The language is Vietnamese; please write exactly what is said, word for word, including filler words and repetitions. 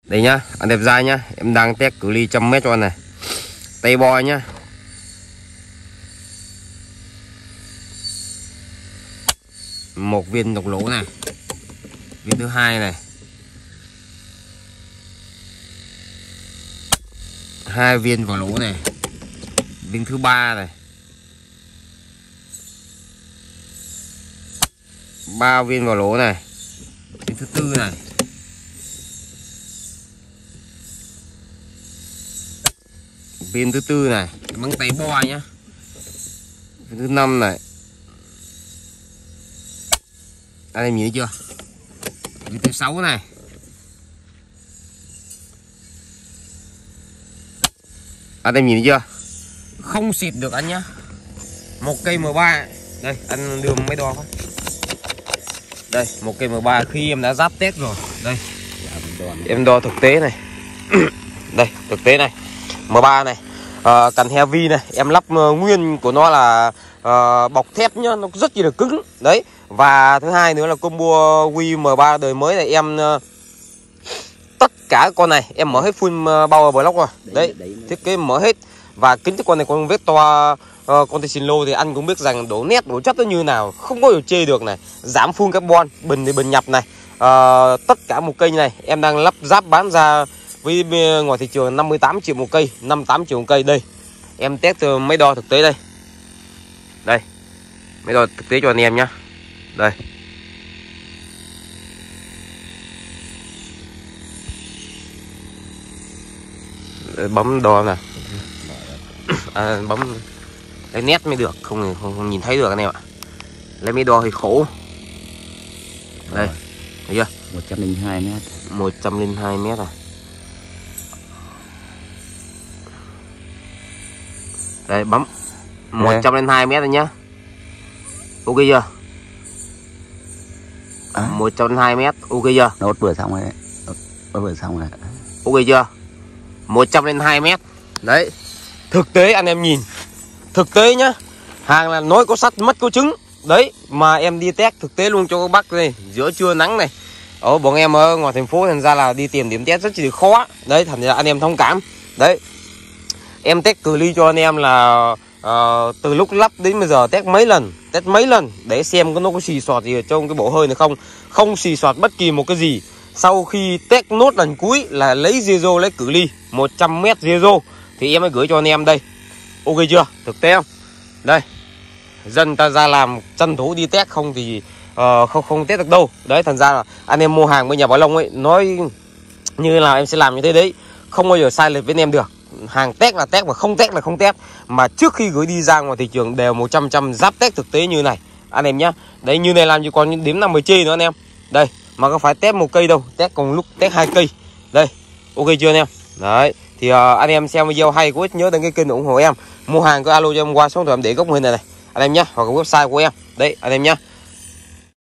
Đây nhá, anh đẹp dai nhá, em đang test cự ly trăm mét cho anh này. Tay bo nhá. Một viên độc lỗ này. Viên thứ hai này. Hai viên vào lỗ này. Viên thứ ba này. Ba viên vào lỗ này. Viên thứ tư này. Viên thứ tư này, bắn tay bo nhá. Viên thứ năm này. Anh em nhìn thấy chưa? Viên thứ sáu này. Anh em nhìn thấy chưa? Không xịt được anh nhá. Một cây M ba. Đây, anh đưa máy đo không? Đây, một cây M ba khi em đã giáp test rồi. Đây. Em đo thực tế này. Đây, thực tế này. M ba này. À, cần heavy này, em lắp uh, nguyên của nó là uh, bọc thép nhá, nó rất là cứng. Đấy. Và thứ hai nữa là combo Wii M ba đời mới này em uh, tất cả con này em mở hết full uh, power block rồi. Đấy, thiết kế mở hết. Và kính cái con này con vết to uh, con tay xin lô thì anh cũng biết rằng đổ nét đổ chất nó như nào, không có điều chê được này. Giảm full carbon, bình thì bình nhập này. Uh, tất cả một cây này em đang lắp ráp bán ra với ngoài thị trường năm mươi tám triệu một cây, năm mươi tám triệu một cây. Đây em test máy đo thực tế đây. Đây máy đo thực tế cho anh em nhá. Đây bấm đo nè. À, bấm lấy nét mới được, không, không không nhìn thấy được anh em ạ. Lấy máy đo thì khổ. Đây thấy chưa? một trăm linh hai mét. một trăm linh hai mét à. Đây bấm một trăm linh hai mét rồi nhá. Ok chưa? À. một trăm linh hai mét, ok chưa? Nó vừa xong rồi đấy. Nó vừa xong rồi. Ok chưa? một trăm linh hai mét. Đấy. Thực tế anh em nhìn. Thực tế nhá. Hàng là nói có sắt mất có trứng. Đấy, mà em đi test thực tế luôn cho các bác này, giữa trưa nắng này. Ở bọn em ở ngoài thành phố thành ra là đi tìm điểm test rất là khó. Đấy, thành ra anh em thông cảm. Đấy. Em test cự ly cho anh em là uh, từ lúc lắp đến bây giờ test mấy lần, test mấy lần để xem có nó có xì xoạt gì ở trong cái bộ hơi này không. Không xì xoạt bất kỳ một cái gì. Sau khi test nốt lần cuối là lấy zero, lấy cự ly một trăm mét zero thì em mới gửi cho anh em đây. Ok chưa? Thực tế không? Đây. Dân ta ra làm tranh thủ đi test không thì uh, không không test được đâu. Đấy, thành ra là anh em mua hàng bên nhà Bảo Long ấy, nói như là em sẽ làm như thế đấy, không bao giờ sai lệch với anh em được. Hàng test là test và không test là không test. Mà trước khi gửi đi ra ngoài thị trường đều một trăm trăm giáp test thực tế như này anh em nhá. Đấy, như này làm gì còn đếm năm mươi chê nữa anh em. Đây, mà có phải test một cây đâu, test cùng lúc test hai cây. Đây, ok chưa anh em? Đấy, thì uh, anh em xem video hay có ích nhớ đăng ký kênh ủng hộ em. Mua hàng có alo cho em qua số điện thoại em để góc hình này này anh em nhá, hoặc là website của em. Đấy anh em nhá.